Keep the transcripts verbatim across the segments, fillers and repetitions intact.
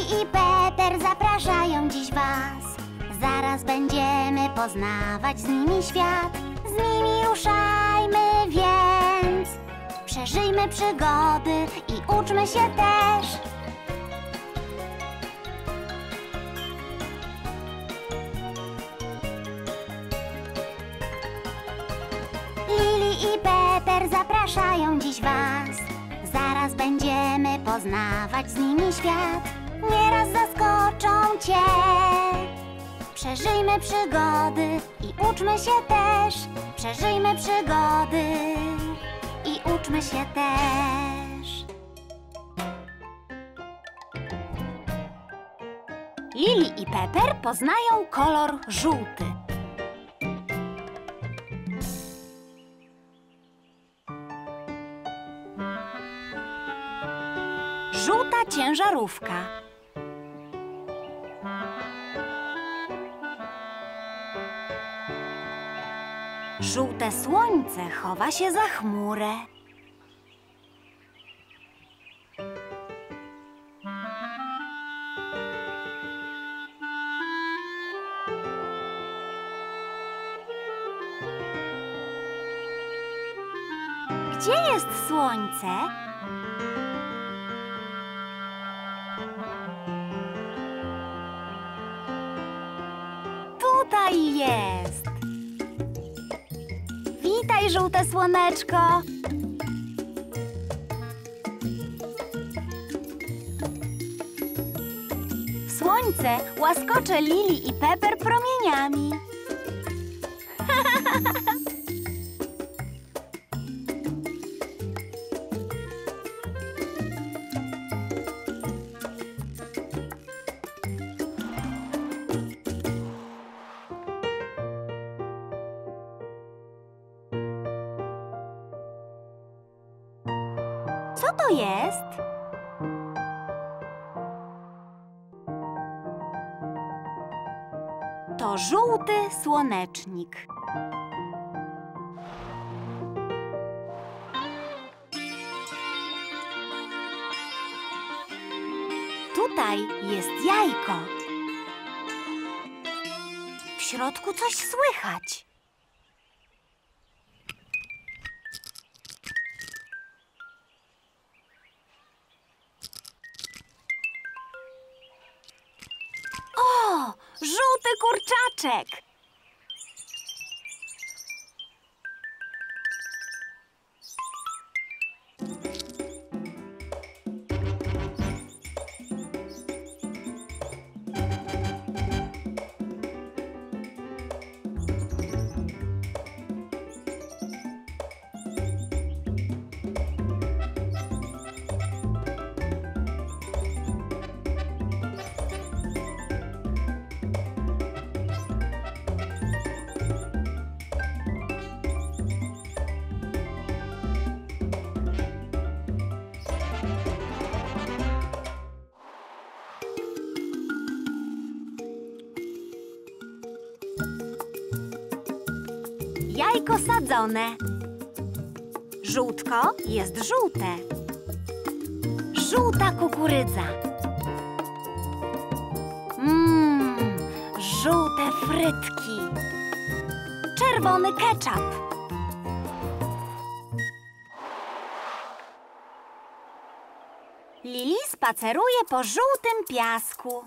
Lili i Pepper zapraszają dziś was. Zaraz będziemy poznawać z nimi świat. Z nimi ruszajmy więc. Przeżyjmy przygody i uczmy się też. Lili i Pepper zapraszają dziś was. Zaraz będziemy poznawać z nimi świat. Nieraz zaskoczą cię. Przeżyjmy przygody i uczmy się też. Przeżyjmy przygody i uczmy się też. Lili i Pepper poznają kolor żółty. Żółta ciężarówka. Żółte słońce chowa się za chmurę. Gdzie jest słońce? Tutaj jest. Witaj, żółte słoneczko. Słońce łaskocze Lili i Pepper promieniami. Co to jest? To żółty słonecznik. Tutaj jest jajko. W środku coś słychać. O, żółty kurczaczek! Jajko sadzone. Żółtko jest żółte. Żółta kukurydza. Mmm, żółte frytki. Czerwony ketchup. Lili spaceruje po żółtym piasku.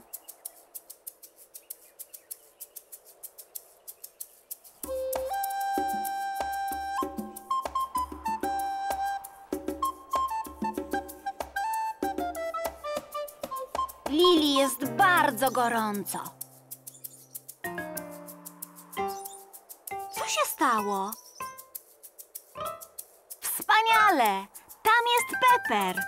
Lili jest bardzo gorąco. Co się stało? Wspaniale! Tam jest Pepper.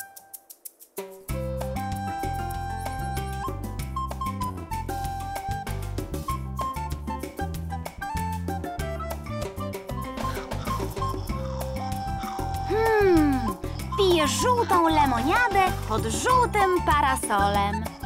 Hmm, pije żółtą lemoniadę pod żółtym parasolem.